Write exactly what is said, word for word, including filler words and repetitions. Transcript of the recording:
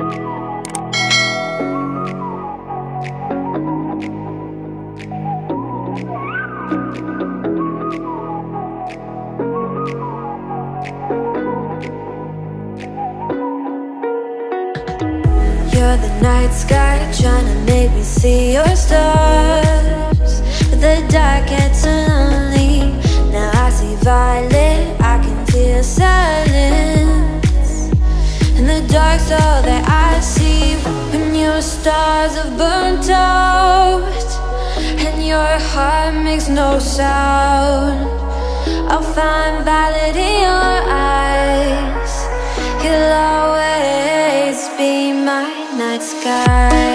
You're the night sky, trying to make me see your stars. But the dark gets so lonely. Now I see violet, I can feel silence. And the dark's all that I see. When your stars have burnt out and your heart makes no sound, I'll find violet in your eyes. You'll always be my night sky.